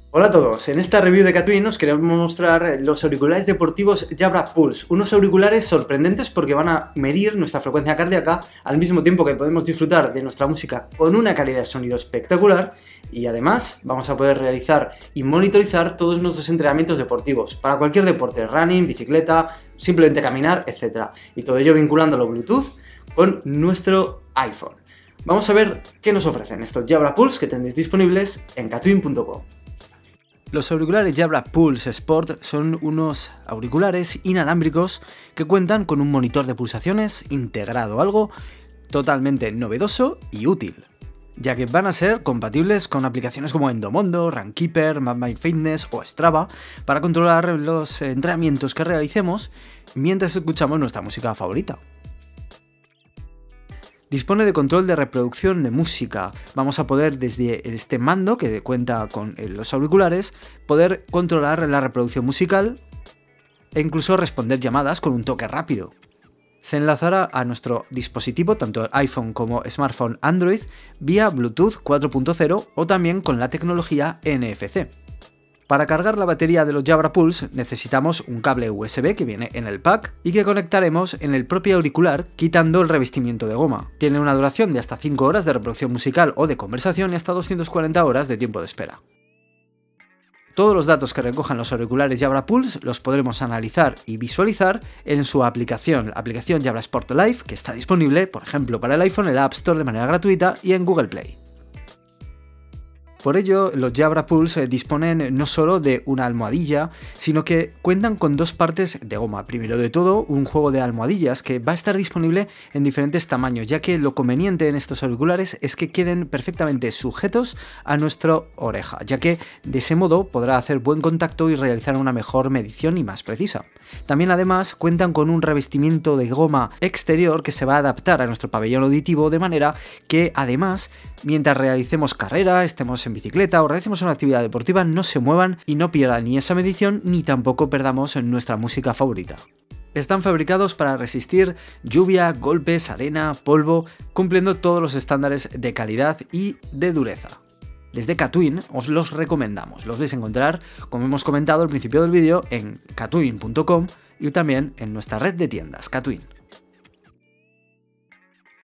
Hola a todos, en esta review de Catwin os queremos mostrar los auriculares deportivos Jabra Pulse, unos auriculares sorprendentes porque van a medir nuestra frecuencia cardíaca al mismo tiempo que podemos disfrutar de nuestra música con una calidad de sonido espectacular y además vamos a poder realizar y monitorizar todos nuestros entrenamientos deportivos para cualquier deporte, running, bicicleta, simplemente caminar, etc. Y todo ello vinculándolo Bluetooth con nuestro iPhone. Vamos a ver qué nos ofrecen estos Jabra Pulse que tendréis disponibles en catwin.com. Los auriculares Jabra Pulse Sport son unos auriculares inalámbricos que cuentan con un monitor de pulsaciones integrado, algo totalmente novedoso y útil, ya que van a ser compatibles con aplicaciones como Endomondo, Runkeeper, MyFitness o Strava para controlar los entrenamientos que realicemos mientras escuchamos nuestra música favorita. Dispone de control de reproducción de música. Vamos a poder desde este mando que cuenta con los auriculares poder controlar la reproducción musical e incluso responder llamadas con un toque rápido. Se enlazará a nuestro dispositivo, tanto iPhone como smartphone Android, vía Bluetooth 4.0 o también con la tecnología NFC. Para cargar la batería de los Jabra Pulse necesitamos un cable USB que viene en el pack y que conectaremos en el propio auricular quitando el revestimiento de goma. Tiene una duración de hasta 5 horas de reproducción musical o de conversación y hasta 240 horas de tiempo de espera. Todos los datos que recojan los auriculares Jabra Pulse los podremos analizar y visualizar en su aplicación, la aplicación Jabra Sport Live, que está disponible, por ejemplo, para el iPhone en la App Store de manera gratuita y en Google Play. Por ello, los Jabra Pulse disponen no solo de una almohadilla, sino que cuentan con dos partes de goma. Primero de todo, un juego de almohadillas que va a estar disponible en diferentes tamaños, ya que lo conveniente en estos auriculares es que queden perfectamente sujetos a nuestra oreja, ya que de ese modo podrá hacer buen contacto y realizar una mejor medición y más precisa. También además cuentan con un revestimiento de goma exterior que se va a adaptar a nuestro pabellón auditivo de manera que además mientras realicemos carrera, estemos en bicicleta o realicemos una actividad deportiva no se muevan y no pierdan ni esa medición ni tampoco perdamos nuestra música favorita. Están fabricados para resistir lluvia, golpes, arena, polvo, cumpliendo todos los estándares de calidad y de dureza. Desde Catwin os los recomendamos, los vais a encontrar, como hemos comentado al principio del vídeo, en catwin.com y también en nuestra red de tiendas, Catwin.